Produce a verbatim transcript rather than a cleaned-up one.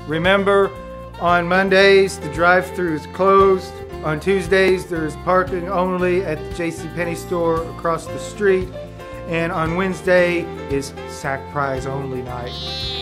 Remember, on Mondays, the drive-thru is closed. On Tuesdays, there's parking only at the JCPenney store across the street. And on Wednesday is sack prize only night.